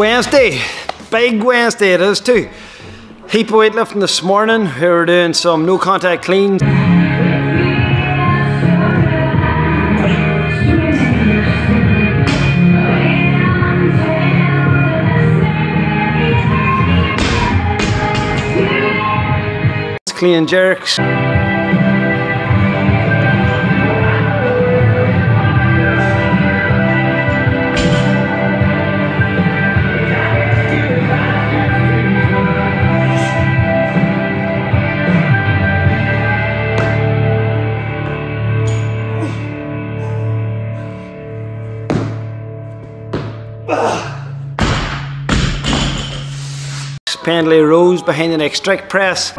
Wednesday, big Wednesday it is too. Heap of weightlifting this morning. We were doing some no contact cleans. Clean jerks. Pendley rows behind the next strict press.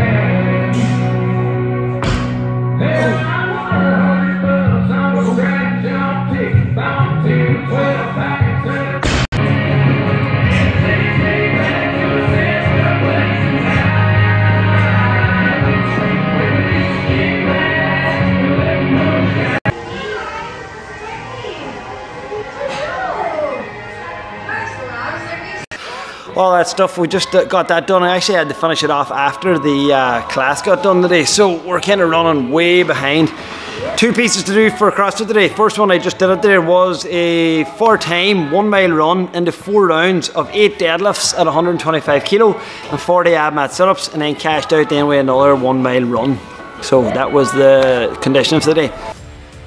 All that stuff, we just got that done. I actually had to finish it off after the class got done today, so we're kind of running way behind. Two pieces to do for CrossFit today. First one I just did it there was a 4-time 1 mile run into 4 rounds of 8 deadlifts at 125 kilo and 40 ab mat sit-ups, and then cashed out then with another 1 mile run. So that was the condition for the day.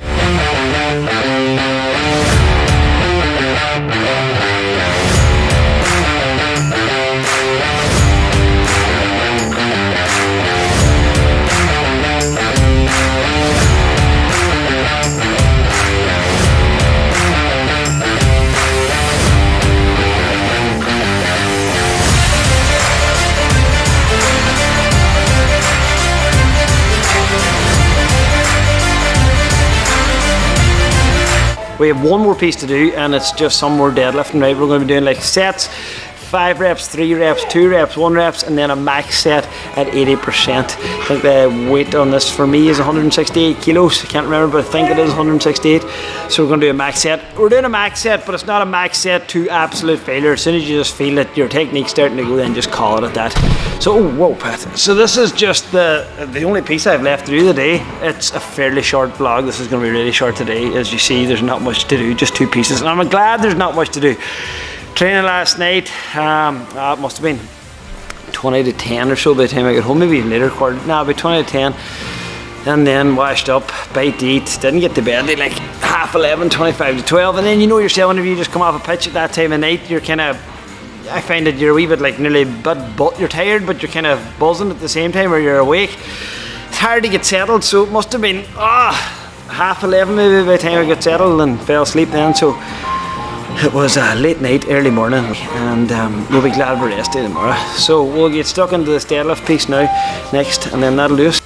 We have one more piece to do, and it's just some more deadlifting, right? We're going to be doing like sets, 5 reps, 3 reps, 2 reps, 1 reps, and then a max set at 80%. I think the weight on this for me is 168 kilos. I can't remember, but I think it is 168. So we're going to do a max set. We're doing a max set, but it's not a max set to absolute failure. As soon as you just feel that your technique's starting to go, then just call it at that. So, oh, whoa, Pat. So this is just the only piece I've left to do today. It's a fairly short vlog. This is going to be really short today. As you see, there's not much to do, just 2 pieces. And I'm glad there's not much to do. Training last night, it must have been 20 to 10 or so by the time I got home, maybe even later, about 20 to 10. And then washed up, bite to eat, didn't get to bed till like 11:30, 25 to 12. And then you know yourself, whenever you just come off a pitch at that time of night, you're kind of, I find that you're a wee bit like nearly but you're tired, but you're kind of buzzing at the same time, or you're awake. It's hard to get settled, so it must have been 11:30 maybe by the time I got settled and fell asleep then. So it was a late night, early morning, and we'll be glad we're rested tomorrow. So we'll get stuck into this deadlift piece now, next, and then that'll do us.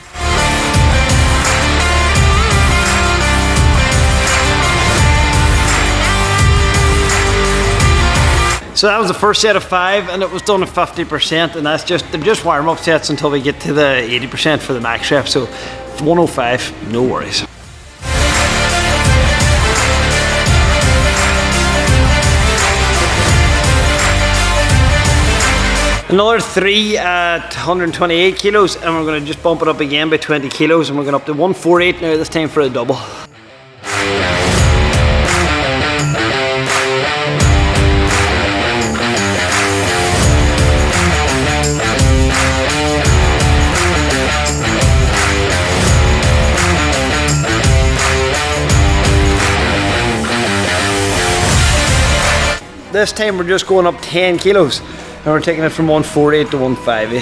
So that was the first set of 5, and it was done at 50%, and they're just warm-up sets until we get to the 80% for the max rep. So 105, no worries. Another 3 at 128 kilos, and we're going to just bump it up again by 20 kilos, and we're going up to 148 now, this time for a double. This time we're just going up 10 kilos. And we're taking it from 148 to 158.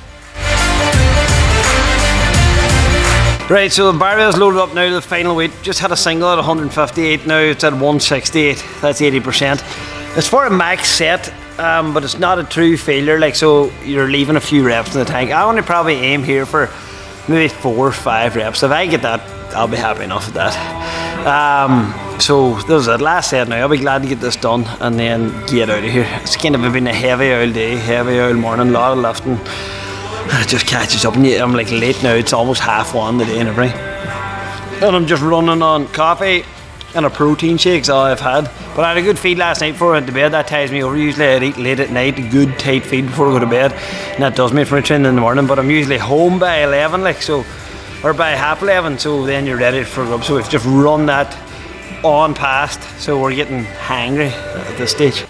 Right, so the barbell's loaded up now to the final weight. Just had a single at 158, now it's at 168. That's 80%. It's for a max set, but it's not a true failure. Like, so you're leaving a few reps in the tank. I only probably aim here for maybe 4 or 5 reps. If I get that, I'll be happy enough with that. So this is it, last set now. I'll be glad to get this done and then get out of here. It's kind of been a heavy old day, heavy old morning, a lot of lifting. It just catches up, and I'm like late now. It's almost 1:30 the day and everything. And I'm just running on coffee, and a protein shake's all I've had. But I had a good feed last night before I went to bed. That ties me over. Usually I'd eat late at night, a good tight feed before I go to bed, and that does me for my training in the morning. But I'm usually home by 11, like so, or by 11:30, so then you're ready for grub. So we've just run that on past, so we're getting hangry at this stage.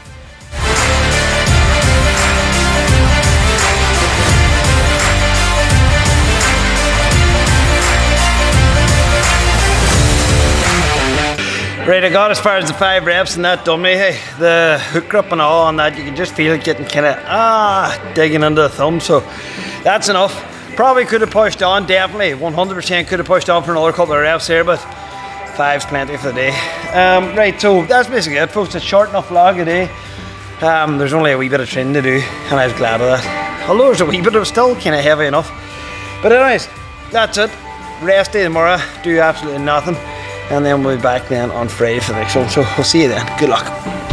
Right, I got as far as the 5 reps and that done me. Hey, the hook grip and all on that, you can just feel it getting kind of digging into the thumb. So that's enough. Probably could have pushed on, definitely 100% could have pushed on for another couple of reps there, but 5's plenty for the day. Right, so that's basically it, folks. It's a short enough vlog today. There's only a wee bit of training to do, and I was glad of that. Although there's a wee bit, it was still kind of heavy enough. But anyways, that's it. Rest day tomorrow, do absolutely nothing. And then we'll be back then on Friday for the next one. So we'll see you then. Good luck.